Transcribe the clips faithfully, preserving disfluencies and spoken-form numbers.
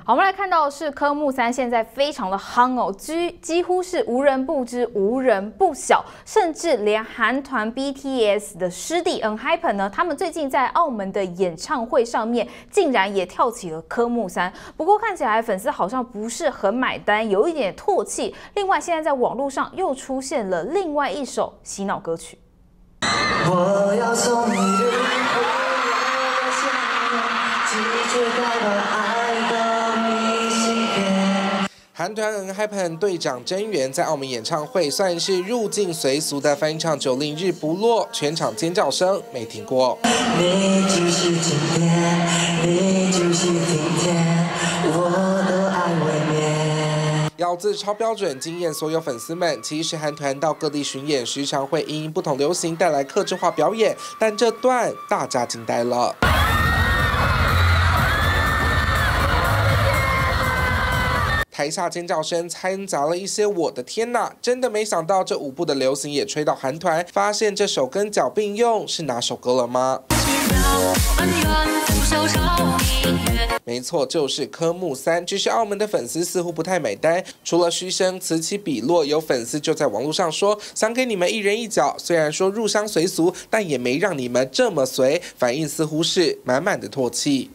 好，我们来看到的是科目三现在非常的夯哦，几几乎是无人不知、无人不晓，甚至连韩团 B T S 的师弟 N Hypen 呢，他们最近在澳门的演唱会上面竟然也跳起了科目三。不过看起来粉丝好像不是很买单，有一点唾弃。另外，现在在网络上又出现了另外一首洗脑歌曲。我要送你的韩团 N Hypen 队长真源在澳门演唱会算是入境随俗的翻唱《九令日不落》，全场尖叫声没停过。你就是今天，你就是今天，我的爱未眠。咬字超标准，惊艳所有粉丝们。其实韩团到各地巡演，时常会因不同流行带来客制化表演，但这段大家惊呆了。台下尖叫声掺杂了一些我的天哪，真的没想到这舞步的流行也吹到韩团，发现这首跟脚并用是哪首歌了吗？没错，就是科目三。只是澳门的粉丝似乎不太买单，除了嘘声此起彼落，有粉丝就在网络上说想给你们一人一脚，虽然说入乡随俗，但也没让你们这么随，反应似乎是满满的唾弃。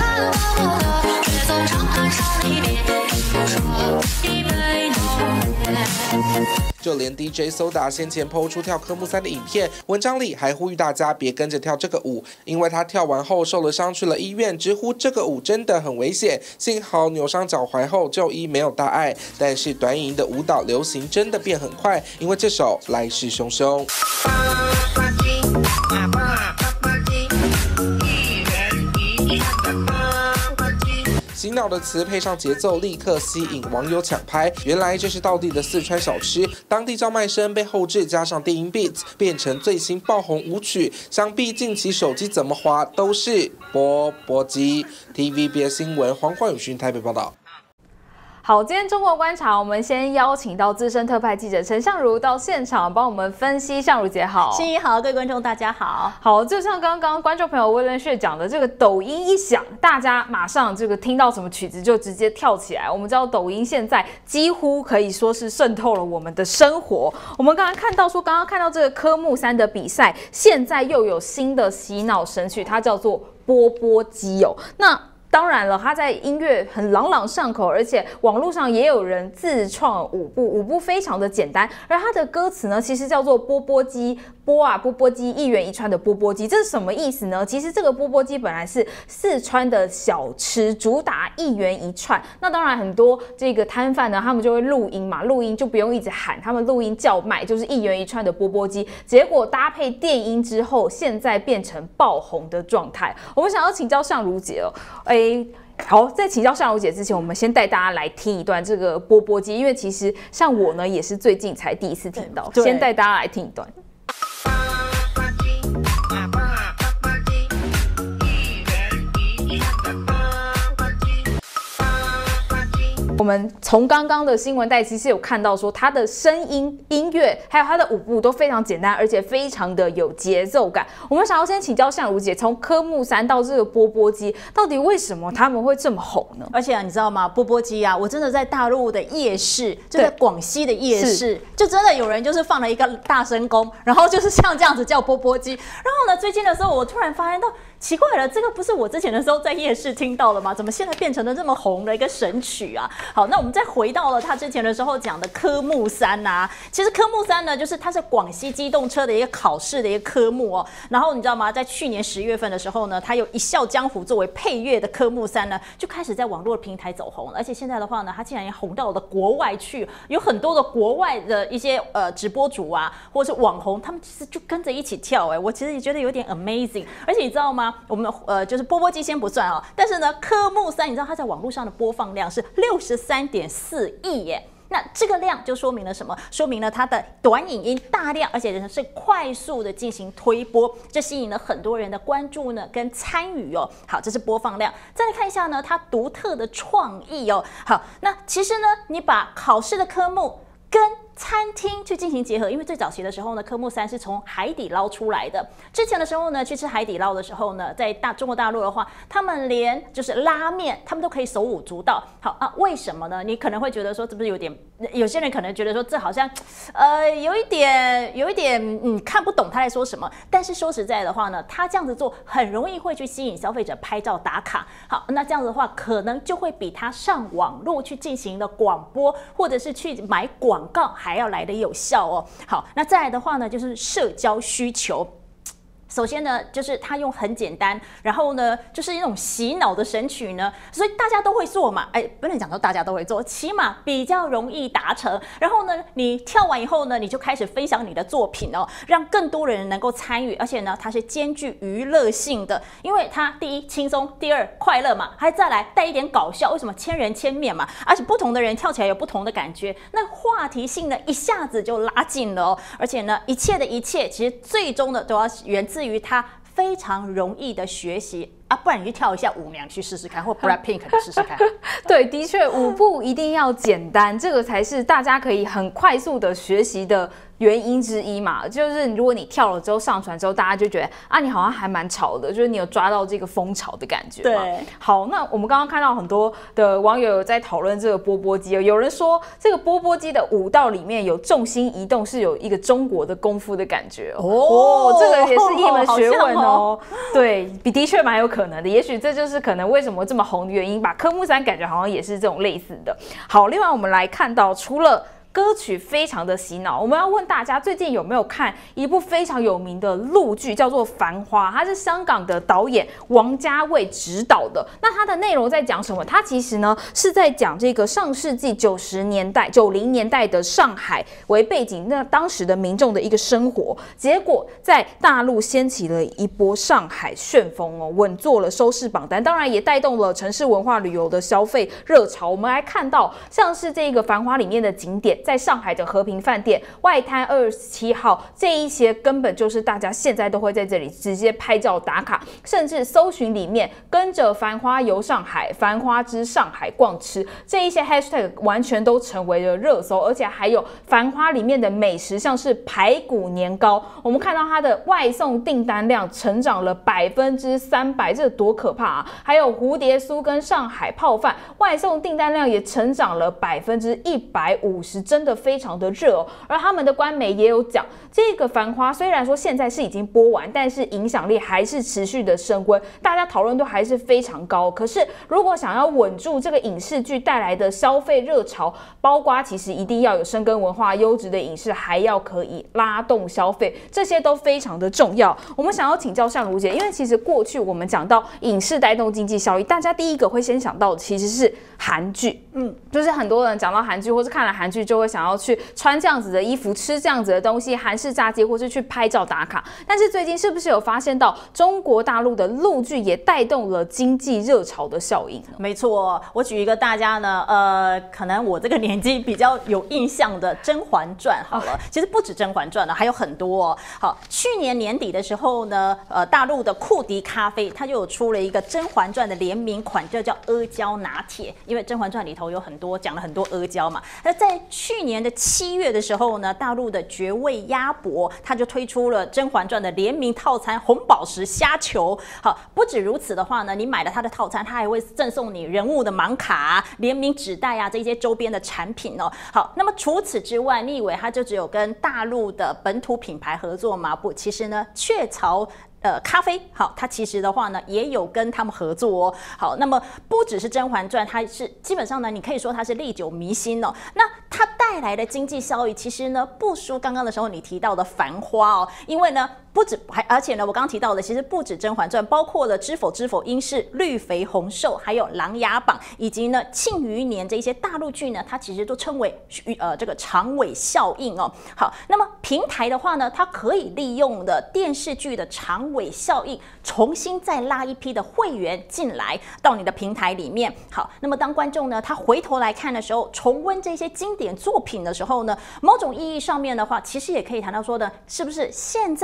就连 D J Soda 先前抛出跳科目三的影片，文章里还呼吁大家别跟着跳这个舞，因为他跳完后受了伤去了医院，直呼这个舞真的很危险。幸好扭伤脚踝后就医没有大碍，但是短影音的舞蹈流行真的变很快，因为这首来势汹汹。洗脑的词配上节奏，立刻吸引网友抢拍。原来这是道地的四川小吃，当地叫卖声被后置加上电音 beats， 变成最新爆红舞曲。想必近期手机怎么滑都是钵钵鸡。T V B S 新闻黄冠宇讯台北报道。 好，今天中国观察，我们先邀请到资深特派记者陈相如到现场帮我们分析。相如姐好， 心怡好，各位观众大家好。 好，就像刚刚观众朋友威廉旭讲的，这个抖音一响，大家马上这个听到什么曲子就直接跳起来。我们知道抖音现在几乎可以说是渗透了我们的生活。我们刚刚看到说，刚刚看到这个科目三的比赛，现在又有新的洗脑神曲，它叫做钵钵鸡哦。那当然了，他在音乐很朗朗上口，而且网络上也有人自创舞步，舞步非常的简单。而他的歌词呢，其实叫做钵钵鸡，钵啊钵钵鸡，一元一串的钵钵鸡，这是什么意思呢？其实这个钵钵鸡本来是四川的小吃，主打一元一串。那当然很多这个摊贩呢，他们就会录音嘛，录音就不用一直喊，他们录音叫卖，就是一元一串的钵钵鸡。结果搭配电音之后，现在变成爆红的状态。我们想要请教相如姐哦，哎。好，在请教相如姐之前，我们先带大家来听一段这个钵钵鸡，因为其实像我呢，也是最近才第一次听到，先带大家来听一段。我们从刚刚的新闻带其实有看到说，他的声音、音乐还有他的舞步都非常简单，而且非常的有节奏感。我们想要先请教相如姐，从科目三到这个钵钵鸡，到底为什么他们会这么红呢？ 而且啊，你知道吗？钵钵鸡啊，我真的在大陆的夜市，就在广西的夜市，就真的有人就是放了一个大声公，然后就是像这样子叫钵钵鸡。然后呢，最近的时候我突然发现到，奇怪了，这个不是我之前的时候在夜市听到的吗？怎么现在变成了这么红的一个神曲啊？好，那我们再回到了他之前的时候讲的科目三啊，其实科目三呢，就是它是广西机动车的一个考试的一个科目哦。然后你知道吗？在去年十月份的时候呢，它有《一笑江湖》作为配乐的科目三呢，就开始在网络平台走红了。而且现在的话呢，它竟然也红到了国外去，有很多的国外的一些呃直播主啊，或者是网红，他们其实就跟着一起跳。哎，我其实也觉得有点 amazing。而且你知道吗？我们呃就是钵钵鸡先不算啊，但是呢，科目三你知道它在网络上的播放量是六十三点四亿耶。那这个量就说明了什么？说明了它的短影音大量，而且是快速的进行推播，这吸引了很多人的关注呢跟参与哦。好，这是播放量。再来看一下呢，它独特的创意哦。好，那其实呢，你把考试的科目跟餐厅去进行结合，因为最早期的时候呢，科目三是从海底捞出来的。之前的时候呢，去吃海底捞的时候呢，在大中国大陆的话，他们连就是拉面，他们都可以手舞足蹈。好啊，为什么呢？你可能会觉得说，这不是有点？有些人可能觉得说，这好像，呃，有一点，有一点，嗯，看不懂他在说什么。但是说实在的话呢，他这样子做很容易会去吸引消费者拍照打卡。好，那这样子的话，可能就会比他上网络去进行的广播，或者是去买广告还要来的有效哦。好，那再来的话呢，就是社交需求。首先呢，就是它用很简单，然后呢，就是一种洗脑的神曲呢，所以大家都会做嘛，哎，不能讲说大家都会做，起码比较容易达成。然后呢，你跳完以后呢，你就开始分享你的作品哦，让更多人能够参与，而且呢，它是兼具娱乐性的，因为它第一轻松，第二快乐嘛，还再来带一点搞笑。为什么千人千面嘛？而且不同的人跳起来有不同的感觉，那话题性呢一下子就拉近了哦。而且呢，一切的一切其实最终的都要源自于它非常容易的学习啊，不然你去跳一下舞娘去试试看，或 Blackpink 你试试看。 对，的确舞步一定要简单，这个才是大家可以很快速的学习的原因之一嘛。就是如果你跳了之后上传之后，大家就觉得啊，你好像还蛮潮的，就是你有抓到这个风潮的感觉嘛。 对， 好，那我们刚刚看到很多的网友有在讨论这个波波机，有人说这个波波机的舞蹈里面有重心移动，是有一个中国的功夫的感觉哦。哦，这个也是一门学问哦。对，比的确蛮有可能的，也许这就是可能为什么这么红的原因吧。科目三感觉好像也是这种类似的。好，另外我们来看到，除了歌曲非常的洗脑，我们要问大家最近有没有看一部非常有名的陆剧，叫做《繁花》，它是香港的导演王家卫执导的。那它的内容在讲什么？它其实呢是在讲这个上世纪九十年代、九零年代的上海为背景，那当时的民众的一个生活。结果在大陆掀起了一波上海旋风哦，稳坐了收视榜单，当然也带动了城市文化旅游的消费热潮。我们来看到像是这个《繁花》里面的景点。在上海的和平饭店、外滩二十七号这一些，根本就是大家现在都会在这里直接拍照打卡，甚至搜寻里面跟着繁花游上海、繁花之上海逛吃这一些 hashtag 完全都成为了热搜，而且还有繁花里面的美食，像是排骨年糕，我们看到它的外送订单量成长了百分之三百，这多可怕啊！还有蝴蝶酥跟上海泡饭，外送订单量也成长了百分之一百五十。真的非常的热哦，而他们的官媒也有讲，这个《繁花》虽然说现在是已经播完，但是影响力还是持续的升温，大家讨论度还是非常高。可是如果想要稳住这个影视剧带来的消费热潮，包括其实一定要有深耕文化、优质的影视，还要可以拉动消费，这些都非常的重要。我们想要请教相如姐，因为其实过去我们讲到影视带动经济效益，大家第一个会先想到的其实是韩剧，嗯，就是很多人讲到韩剧或是看了韩剧就会想要去穿这样子的衣服，吃这样子的东西，韩式炸鸡，或是去拍照打卡。但是最近是不是有发现到中国大陆的陆剧也带动了经济热潮的效应呢？ 没错，我举一个大家呢，呃，可能我这个年纪比较有印象的《甄嬛传》好了，其实不止《甄嬛传》呢，还有很多哦。好，去年年底的时候呢，呃，大陆的库迪咖啡它就有出了一个《甄嬛传》的联名款，就叫阿胶拿铁，因为《甄嬛传》里头有很多讲了很多阿胶嘛。那在去年的七月的时候呢，大陆的绝味鸭脖它就推出了《甄嬛传》的联名套餐红宝石虾球。好，不止如此的话呢，你买了它的套餐，它还会赠送你人物的盲卡、联名纸袋啊这些周边的产品哦。好，那么除此之外，你以为它就只有跟大陆的本土品牌合作吗？不，其实呢，雀巢。呃，咖啡好，它其实的话呢，也有跟他们合作哦。好，那么不只是《甄嬛传》，它是基本上呢，你可以说它是历久弥新哦。那它带来的经济效益，其实呢，不输刚刚的时候你提到的《繁花》哦，因为呢。不止还，而且呢，我刚刚提到的，其实不止《甄嬛传》，包括了《知否知否》、英式绿肥红瘦，还有《琅琊榜》，以及呢《庆余年》这一些大陆剧呢，它其实都称为呃这个长尾效应哦。好，那么平台的话呢，它可以利用的电视剧的长尾效应，重新再拉一批的会员进来到你的平台里面。好，那么当观众呢，他回头来看的时候，重温这些经典作品的时候呢，某种意义上面的话，其实也可以谈到说的，是不是现在呢有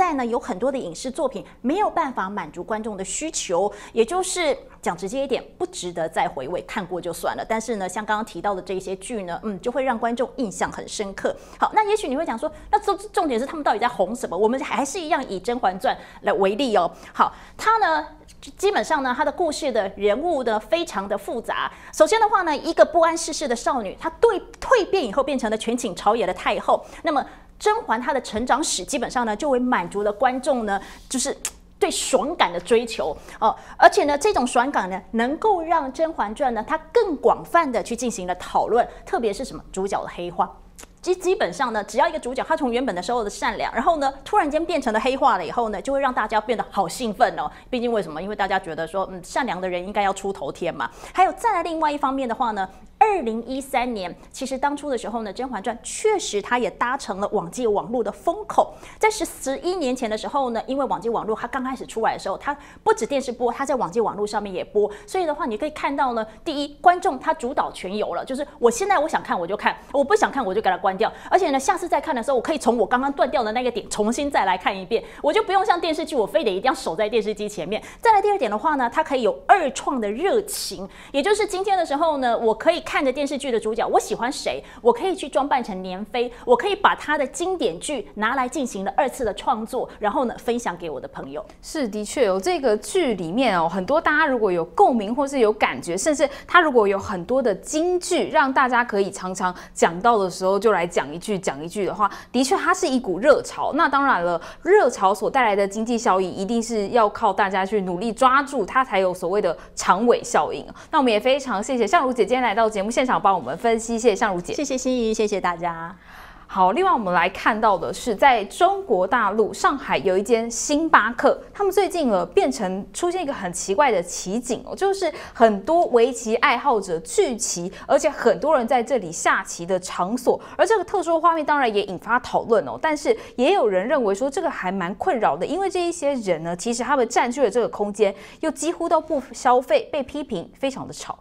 很多的影视作品没有办法满足观众的需求，也就是讲直接一点，不值得再回味，看过就算了。但是呢，像刚刚提到的这些剧呢，嗯，就会让观众印象很深刻。好，那也许你会讲说，那重重点是他们到底在红什么？我们还是一样以《甄嬛传》来为例哦。好，它呢。基本上呢，它的故事的人物呢非常的复杂。首先的话呢，一个不谙世事的少女，她对蜕变以后变成了权倾朝野的太后。那么甄嬛她的成长史基本上呢，就会满足了观众呢，就是对爽感的追求哦。而且呢，这种爽感呢，能够让《甄嬛传》呢，它更广泛的去进行了讨论，特别是什么主角的黑化。基基本上呢，只要一个主角他从原本的时候的善良，然后呢突然间变成了黑化了以后呢，就会让大家变得好兴奋哦。毕竟为什么？因为大家觉得说，嗯，善良的人应该要出头天嘛。还有再来另外一方面的话呢，二零一三年其实当初的时候呢，《甄嬛传》确实它也搭乘了网际网络的风口。在十十一年前的时候呢，因为网际网络它刚开始出来的时候，它不止电视播，它在网际网络上面也播。所以的话，你可以看到呢，第一，观众他主导权有了，就是我现在我想看我就看，我不想看我就给它关掉。而且呢，下次再看的时候，我可以从我刚刚断掉的那个点重新再来看一遍，我就不用像电视剧，我非得一定要守在电视机前面。再来第二点的话呢，它可以有二创的热情，也就是今天的时候呢，我可以看着电视剧的主角，我喜欢谁，我可以去装扮成年妃，我可以把他的经典剧拿来进行了二次的创作，然后呢分享给我的朋友。 是，的确有这个剧里面哦，很多大家如果有共鸣或是有感觉，甚至它如果有很多的金句，让大家可以常常讲到的时候就来讲一句讲一句的话，的确它是一股热潮。那当然了，热潮所带来的经济效益一定是要靠大家去努力抓住，它才有所谓的长尾效应。那我们也非常谢谢相如姐今天来到节目现场帮我们分析，谢谢相如姐， 谢谢心怡，谢谢大家。 好，另外我们来看到的是，在中国大陆上海有一间星巴克，他们最近呃变成出现一个很奇怪的奇景哦，就是很多围棋爱好者聚齐，而且很多人在这里下棋的场所，而这个特殊画面当然也引发讨论哦。但是也有人认为说这个还蛮困扰的，因为这一些人呢，其实他们占据了这个空间，又几乎都不消费，被批评非常的吵。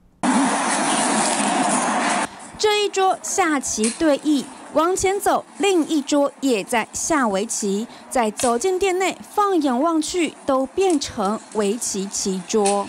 这一桌下棋对弈，往前走，另一桌也在下围棋。再走进店内，放眼望去，都变成围棋棋桌。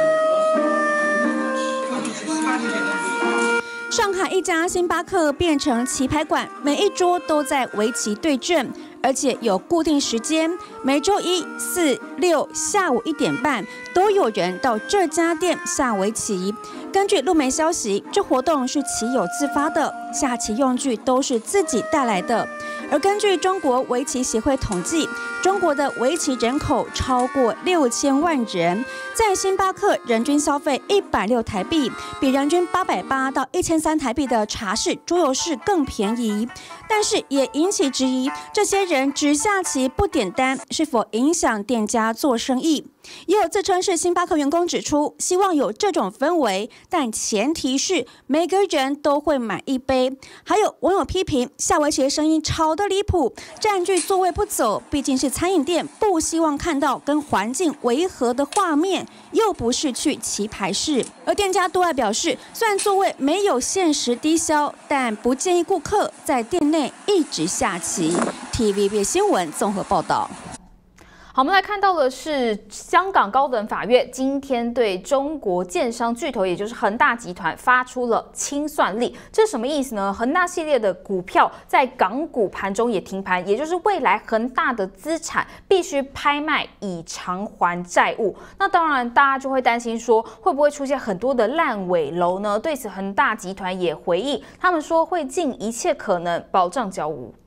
上海一家星巴克变成棋牌馆，每一桌都在围棋对阵，而且有固定时间，每周一、四、六下午一点半都有人到这家店下围棋。根据路媒消息，这活动是棋友自发的，下棋用具都是自己带来的。而根据中国围棋协会统计，中国的围棋人口超过六千万人，在星巴克人均消费一百六台币，比人均八百八到一千三台币的茶室、桌游室更便宜。但是也引起质疑，这些人只下棋不点单，是否影响店家做生意？也有自称是星巴克员工指出，希望有这种氛围，但前提是每个人都会买一杯。还有网友批评下围棋的声音吵得离谱，占据座位不走，毕竟是餐饮店，不希望看到跟环境违和的画面，又不是去棋牌室。而店家对外表示，虽然座位没有限时低消，但不建议顾客在店内一直下棋。T V B 新闻综合报道。 好，我们来看到的是香港高等法院今天对中国建商巨头，也就是恒大集团发出了清算令。这是什么意思呢？恒大系列的股票在港股盘中也停盘，也就是未来恒大的资产必须拍卖以偿还债务。那当然，大家就会担心说，会不会出现很多的烂尾楼呢？对此，恒大集团也回应，他们说会尽一切可能保障交屋。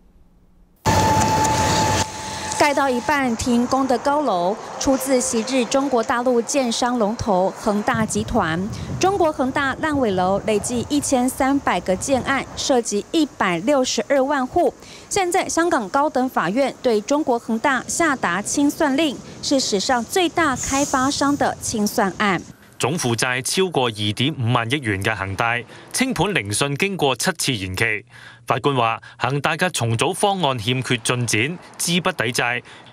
盖到一半停工的高楼，出自昔日中国大陆建商龙头恒大集团。中国恒大烂尾楼累计一千三百个建案，涉及一百六十二万户。现在香港高等法院对中国恒大下达清算令，是史上最大开發商的清算案。 總負債超過二點五萬億元嘅恒大，清盤聆訊經過七次延期。法官話，恒大嘅重組方案欠缺進展，資不抵債，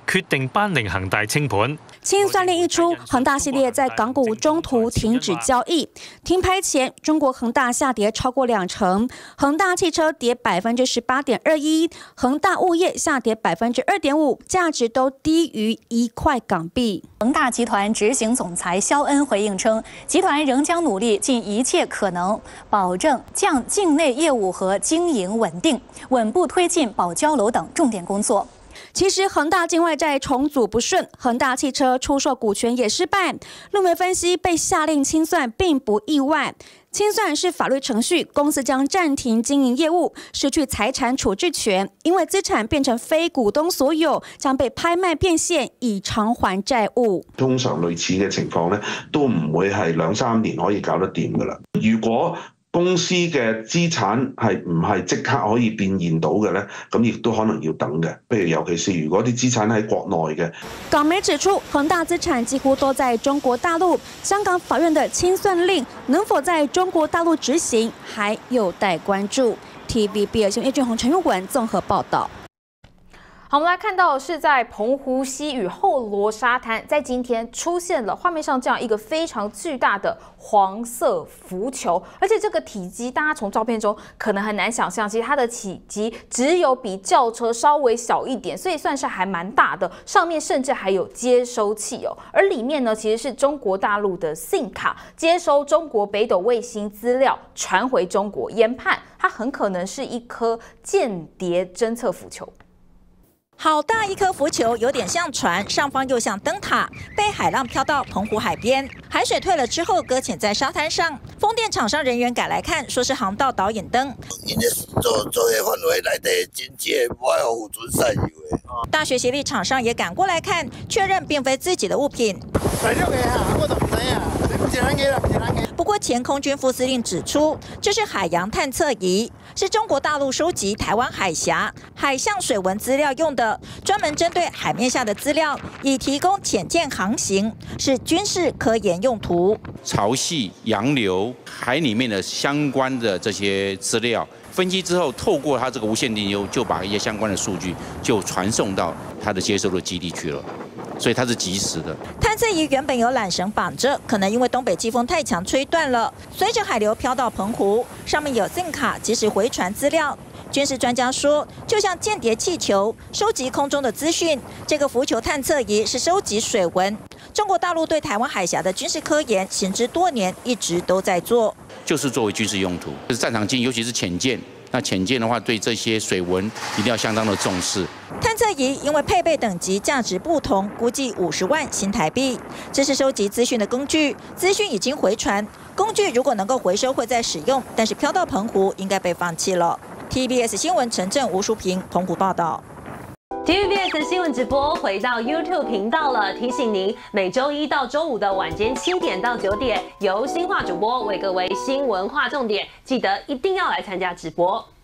決定頒令恒大清盤。 清算令一出，恒大系列在港股中途停止交易。停牌前，中国恒大下跌超过两成，恒大汽车跌百分之十八点二一，恒大物业下跌百分之二点五，价值都低于一块港币。 恒大集团执行总裁肖恩回应称，集团仍将努力尽一切可能，保证将境内业务和经营稳定，稳步推进保交楼等重点工作。 其实恒大境外债重组不顺，恒大汽车出售股权也失败。论媒分析，被下令清算并不意外。清算是法律程序，公司将暂停经营业务，失去财產處置權，因為資產變成非股東所有，將被拍賣變現以償還債務。 通常類似嘅情況咧，都唔會係兩三年可以搞得掂㗎啦。如果公司嘅資產係唔係即刻可以變現到嘅咧，咁亦都可能要等嘅。譬如尤其是如果啲資產喺國內嘅。 港媒指出，恒大資產幾乎都在中國大陸，香港法院的清算令能否在中國大陸執行，還有待關注。T V B 新聞葉俊宏、陳玉文綜合報道。 好，我们来看到是在澎湖西屿后螺沙滩，在今天出现了画面上这样一个非常巨大的黄色浮球，而且这个体积，大家从照片中可能很难想象，其实它的体积只有比轿车稍微小一点，所以算是还蛮大的。上面甚至还有接收器哦，而里面呢其实是中国大陆的 SIM 卡，接收中国北斗卫星资料传回中国，研判它很可能是一颗间谍侦测浮球。 好大一颗浮球，有点像船，上方又像灯塔，被海浪飘到澎湖海边。海水退了之后，搁浅在沙滩上。风电厂商人员赶来看，说是航道导引灯。 因为做作业范围内底真正不爱互准使用的。 大学协力厂商也赶过来看，确认并非自己的物品。不过前空军副司令指出，这是海洋探测仪，是中国大陆收集台湾海峡海象水文资料用的，专门针对海面下的资料，以提供潜舰航行，是军事科研用途。 潮汐、洋流、海里面的相关的这些资料分析之后，透过它这个无线电流，就把一些相关的数据就传送到它的接收的基地去了。所以它是及时的。 探测仪原本有缆绳绑着，可能因为东北季风太强吹断了，随着海流飘到澎湖，上面有 SIM 卡，及时回传资料。军事专家说，就像间谍气球，收集空中的资讯。这个浮球探测仪是收集水文。中国大陆对台湾海峡的军事科研行之多年，一直都在做， 就是作为军事用途，就是战场机，尤其是潜舰。那潜舰的话，对这些水文一定要相当的重视。 探测仪因为配备等级价值不同，估计五十万新台币。这是收集资讯的工具，资讯已经回传。工具如果能够回收，会再使用，但是飘到澎湖应该被放弃了。T V B S 新闻陈正、吴淑平，澎湖报道。 T V B S 新闻直播回到 YouTube 频道了，提醒您每周一到周五的晚间七点到九点，由新化主播为各位新闻划重点，记得一定要来参加直播。